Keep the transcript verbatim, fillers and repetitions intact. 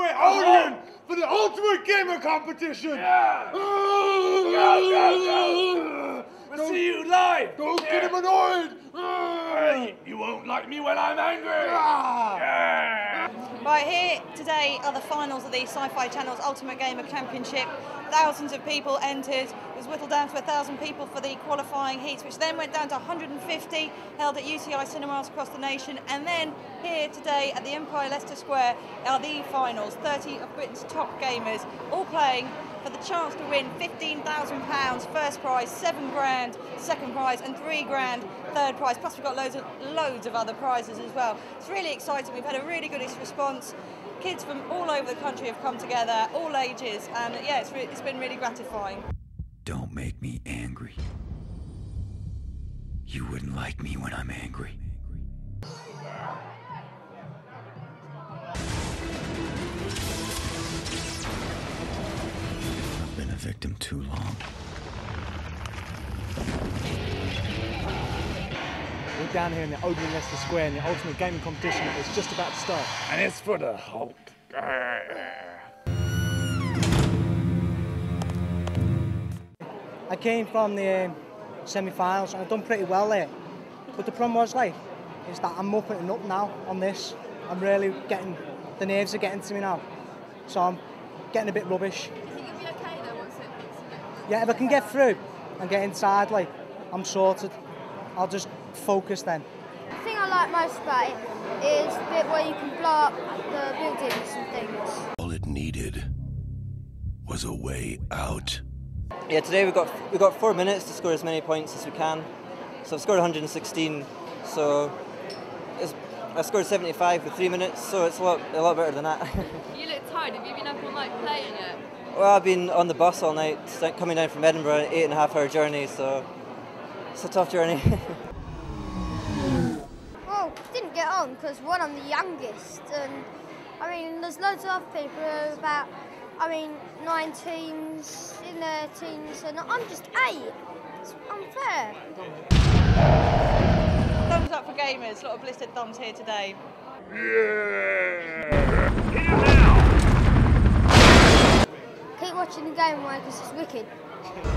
Square Odeon for the ultimate gamer competition! Yeah! Go, go, go! We'll see you live! Don't yeah. get him annoyed! Uh, you won't like me when I'm angry! Yeah. Right, here today are the finals of the Sci-Fi Channel's Ultimate Gamer Championship. Thousands of people entered. It was whittled down to a thousand people for the qualifying heats, which then went down to one hundred fifty, held at U T I cinemas across the nation. And then here today at the Empire Leicester Square are the finals. thirty of Britain's top gamers, all playing for the chance to win fifteen thousand pounds first prize, seven grand second prize, and three grand third prize. Plus we've got loads of loads of other prizes as well. It's really exciting. We've had a really good response. Kids from all over the country have come together, all ages, and yeah, it's, re it's been really gratifying. Don't make me angry. You wouldn't like me when I'm angry. I've been a victim too long. We're down here in the Odeon Leicester Square and the Ultimate Gaming Competition is just about to start. And it's for the Hulk. I came from the um, semi-finals and I've done pretty well there. But the problem was, like, is that I'm upping and up now on this. I'm really getting, the nerves are getting to me now. So I'm getting a bit rubbish. Think you'll be okay though once it, once you get Yeah, if I can get through and get inside, like, I'm sorted. I'll just focus then. The thing I like most about it is the bit where you can blow up the buildings and things. All it needed was a way out. Yeah, today we've got we've got four minutes to score as many points as we can. So I've scored one hundred sixteen. So it's, I scored seventy-five with three minutes. So it's a lot a lot better than that. You look tired. Have you been up all night playing it? Well, I've been on the bus all night, coming down from Edinburgh, an eight and a half hour journey. So it's a tough journey. Well, didn't get on because one, I'm the youngest, and I mean, there's loads of other people who are about, I mean, nine teens, in their teens, and I'm just eight. It's unfair. Thumbs up for gamers, a lot of blistered thumbs here today. Yeah! Hit him now! Keep watching the Gamerweb because it's wicked.